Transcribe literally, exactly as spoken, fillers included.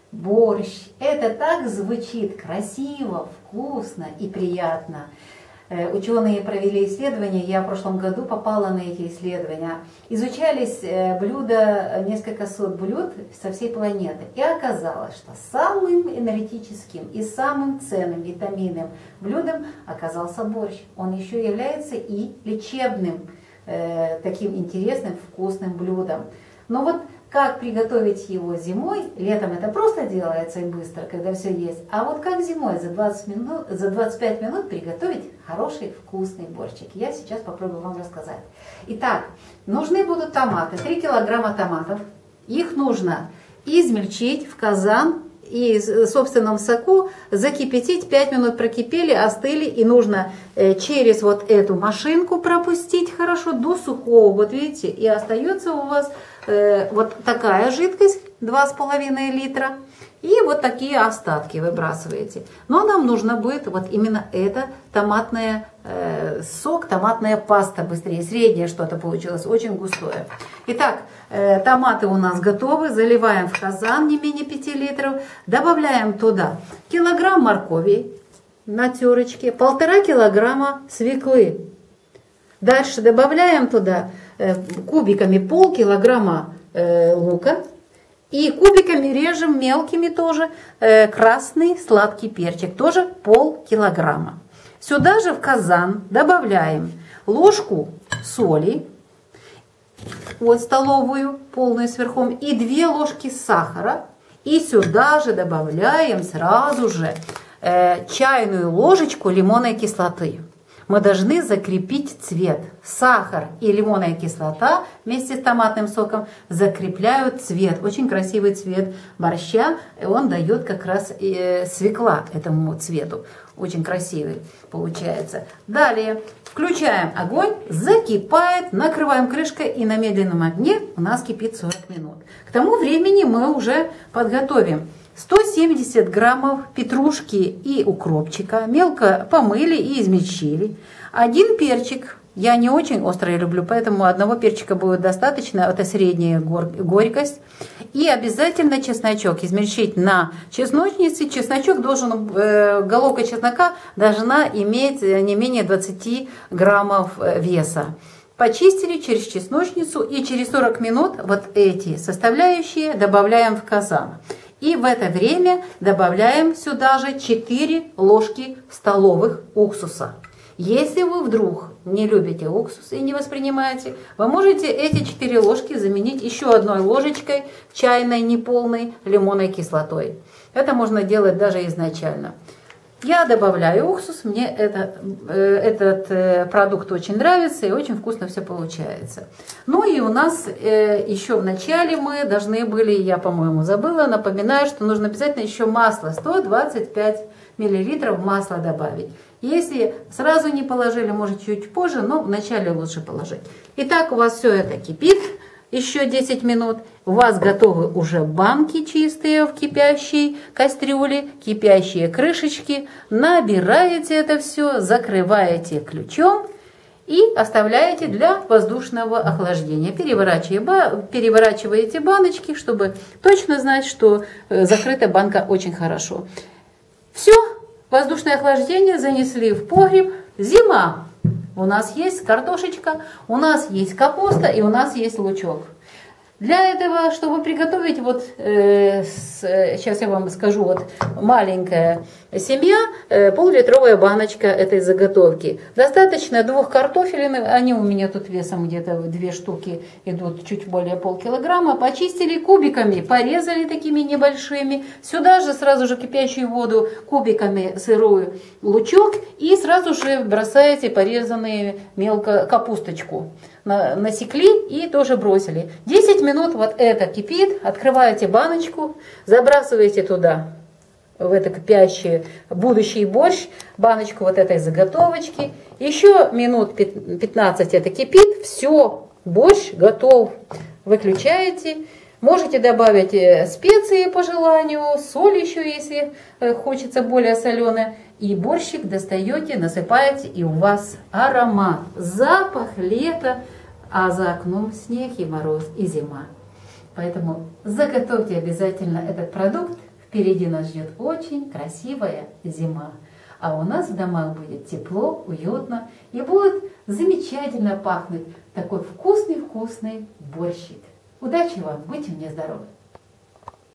борщ. Это так звучит красиво, вкусно и приятно. Ученые провели исследования, я в прошлом году попала на эти исследования. Изучались блюда, несколько сот блюд со всей планеты. И оказалось, что самым энергетическим и самым ценным витаминным блюдом оказался борщ. Он еще является и лечебным, таким интересным, вкусным блюдом. Но вот как приготовить его зимой, летом это просто делается и быстро, когда все есть. А вот как зимой за двадцать минут, за двадцать пять минут приготовить хороший вкусный борщик. Я сейчас попробую вам рассказать. Итак, нужны будут томаты, три килограмма томатов. Их нужно измельчить в казан и в собственном соку закипятить, пять минут прокипели, остыли, и нужно через вот эту машинку пропустить хорошо до сухого, вот видите, и остается у вас вот такая жидкость, два с половиной литра, и вот такие остатки выбрасываете. Но нам нужно будет вот именно это томатный э, сок, томатная паста быстрее, среднее что-то получилось, очень густое. Итак, э, томаты у нас готовы, заливаем в казан не менее пяти литров, добавляем туда килограмм моркови на терочке, полтора килограмма свеклы. Дальше добавляем туда э, кубиками полкилограмма э, лука. И кубиками режем мелкими тоже э, красный сладкий перчик, тоже полкилограмма. Сюда же в казан добавляем ложку соли, вот столовую, полную сверху, и две ложки сахара. И сюда же добавляем сразу же э, чайную ложечку лимонной кислоты. Мы должны закрепить цвет. Сахар и лимонная кислота вместе с томатным соком закрепляют цвет. Очень красивый цвет борща. И он дает как раз э, свекла этому цвету. Очень красивый получается. Далее включаем огонь, закипает, накрываем крышкой, и на медленном огне у нас кипит сорок минут. К тому времени мы уже подготовим сто семьдесят граммов петрушки и укропчика, мелко помыли и измельчили. Один перчик, я не очень острый люблю, поэтому одного перчика будет достаточно, это средняя горькость. И обязательно чесночок измельчить на чесночнице. Чесночок должен, головка чеснока должна иметь не менее двадцати граммов веса. Почистили через чесночницу, и через сорок минут вот эти составляющие добавляем в казан. И в это время добавляем сюда же четыре ложки столовых уксуса. Если вы вдруг не любите уксус и не воспринимаете, вы можете эти четыре ложки заменить еще одной ложечкой чайной неполной лимонной кислотой. Это можно делать даже изначально. Я добавляю уксус, мне это, этот продукт очень нравится и очень вкусно все получается. Ну и у нас еще в начале мы должны были, я по-моему забыла, напоминаю, что нужно обязательно еще масло, сто двадцать пять миллилитров масла добавить. Если сразу не положили, может чуть позже, но вначале лучше положить. Итак, у вас все это кипит. Еще десять минут. У вас готовы уже банки чистые в кипящей кастрюле, кипящие крышечки. Набираете это все, закрываете ключом и оставляете для воздушного охлаждения. Переворачиваете баночки, чтобы точно знать, что закрыта банка очень хорошо. Все, воздушное охлаждение занесли в погреб. Зима. У нас есть картошечка, у нас есть капуста и у нас есть лучок. Для этого, чтобы приготовить, вот э, с, сейчас я вам скажу, вот маленькая семья, э, пол-литровая баночка этой заготовки. Достаточно двух картофелин, они у меня тут весом где-то две штуки идут, чуть более полкилограмма. Почистили кубиками, порезали такими небольшими. Сюда же сразу же кипящую воду кубиками сырую лучок и сразу же бросаете порезанные мелко капусточку. Насекли и тоже бросили. десять минут вот это кипит, открываете баночку, забрасываете туда, в это кипящий будущий борщ, баночку вот этой заготовочки. Еще минут пятнадцать это кипит, все, борщ готов. Выключаете. Можете добавить специи по желанию, соль еще, если хочется более соленое. И борщик достаете, насыпаете, и у вас аромат, запах лета, а за окном снег и мороз, и зима. Поэтому заготовьте обязательно этот продукт в Впереди нас ждет очень красивая зима. А у нас в домах будет тепло, уютно и будет замечательно пахнуть такой вкусный-вкусный борщик. Удачи вам, будьте мне здоровы!